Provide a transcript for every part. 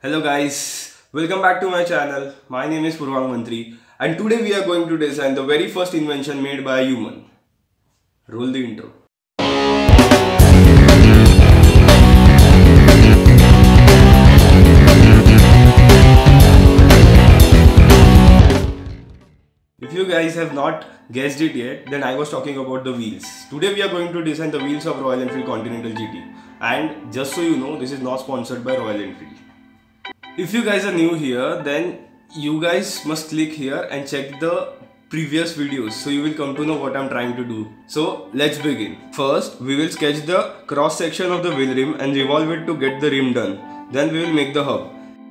Hello guys, welcome back to my channel. My name is Purvang Mantri and today we are going to design the very first invention made by a human. Roll the intro. If you guys have not guessed it yet, then I was talking about the wheels. Today we are going to design the wheels of Royal Enfield Continental GT. And just so you know, this is not sponsored by Royal Enfield. If you guys are new here, then you guys must click here and check the previous videos so you will come to know what I'm trying to do. So let's begin. First, we will sketch the cross section of the wheel rim and revolve it to get the rim done. Then we will make the hub.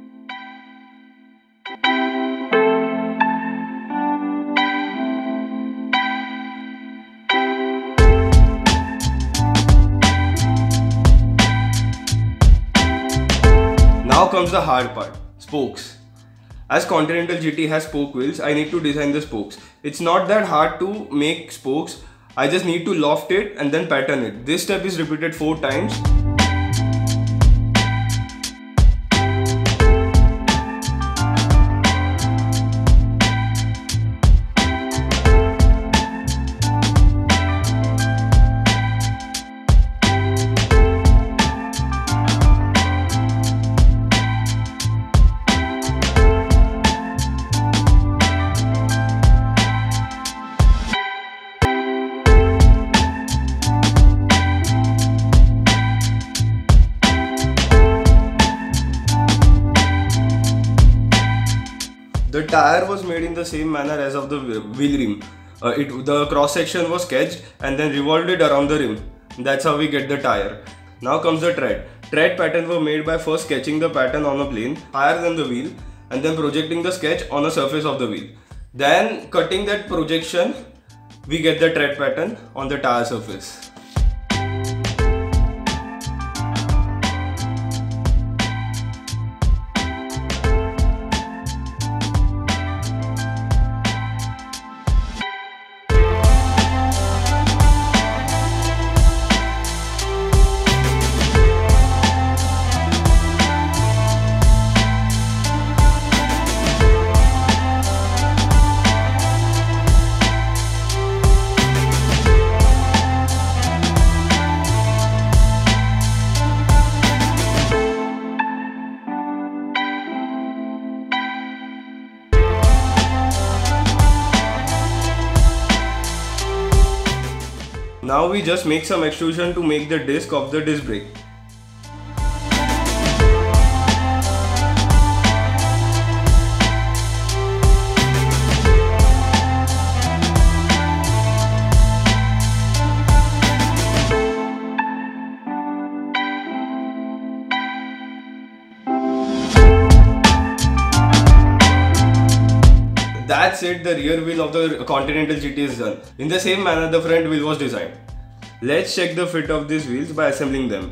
Now comes the hard part, spokes. As Continental GT has spoke wheels, I need to design the spokes. It's not that hard to make spokes, I just need to loft it and then pattern it. This step is repeated 4 times. The tire was made in the same manner as of the wheel rim. The cross section was sketched and then revolved it around the rim. That's how we get the tire. Now comes the tread. Tread pattern were made by first sketching the pattern on a plane higher than the wheel and then projecting the sketch on a surface of the wheel. Then cutting that projection, we get the tread pattern on the tire surface. Now we just make some extrusion to make the disc of the disc brake. That's it, the rear wheel of the Continental GT is done. In the same manner, the front wheel was designed. Let's check the fit of these wheels by assembling them.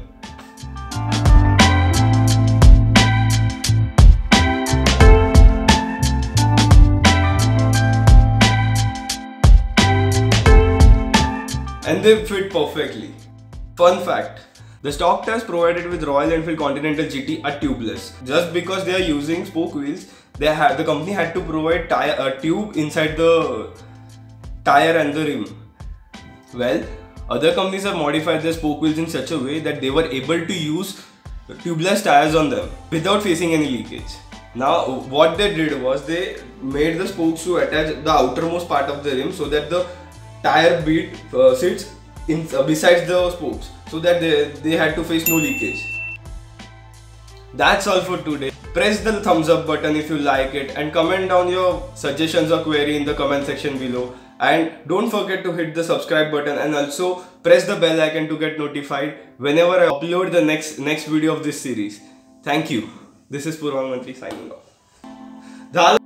And they fit perfectly. Fun fact. The stock tires provided with Royal Enfield Continental GT are tubeless. Just because they are using spoke wheels, the company had to provide a tube inside the tire and the rim. Well, other companies have modified their spoke wheels in such a way that they were able to use tubeless tires on them without facing any leakage. Now what they did was they made the spokes to attach the outermost part of the rim so that the tire bead sits besides the spokes, so that they had to face no leakage. That's all for today. Press the thumbs up button if you like it and comment down your suggestions or query in the comment section below. And don't forget to hit the subscribe button and also press the bell icon to get notified whenever I upload the next video of this series. Thank you. This is Purvang Mantri signing off.